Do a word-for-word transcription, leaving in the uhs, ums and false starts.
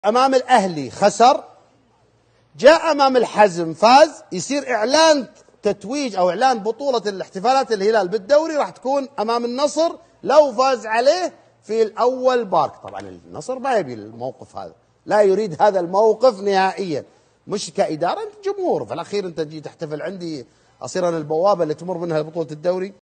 امام الاهلي خسر، جاء امام الحزم فاز، يصير اعلان تتويج او اعلان بطوله الاحتفالات الهلال بالدوري راح تكون امام النصر لو فاز عليه في الاول بارك. طبعا النصر ما يبي الموقف هذا، لا يريد هذا الموقف نهائيا، مش كاداره، انت جمهور في الاخير، انت تجي تحتفل عندي اصير انا البوابه اللي تمر منها بطوله الدوري.